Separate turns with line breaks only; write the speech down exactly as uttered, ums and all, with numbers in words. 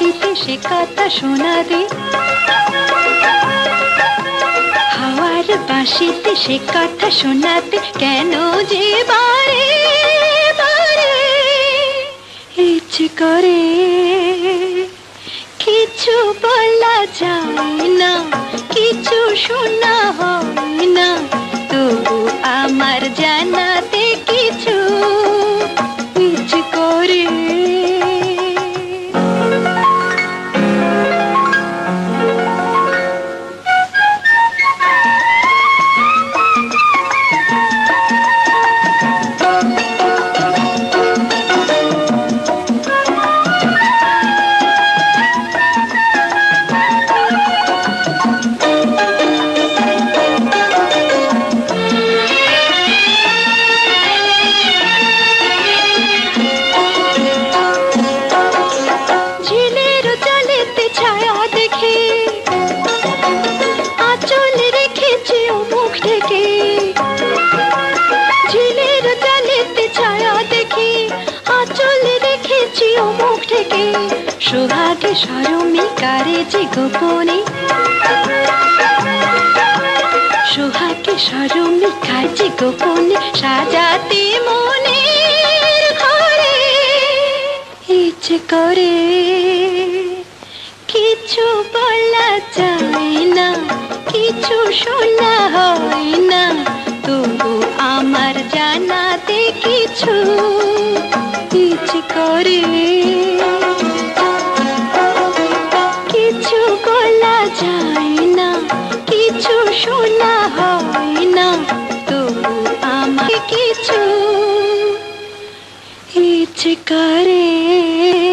বাঁশিতে সে কথা শোনাবে, হাওয়ার বাঁশিতে সে কথা শোনাবে, কেন যে বারে বারে ইচ্ছে করে। কিছু বলা যায় না, কিছু শোনা হয় না, তবু আমার জানাতে কিছু ইচ্ছে করে। সোহাগে সরমে কারে যে গোপনে, সোহাগে সরমে কাজে গোপনে সাজাতে মনের ঘরে ইচ্ছে করে। কিছু বলা যায় না, কিছু শোনা হয় না, তবু আমার জানাতে কিছু ইচ্ছে করে। যায় না, কিছু শোনা হয় না, তবু আমার কিছু ইচ্ছে করে।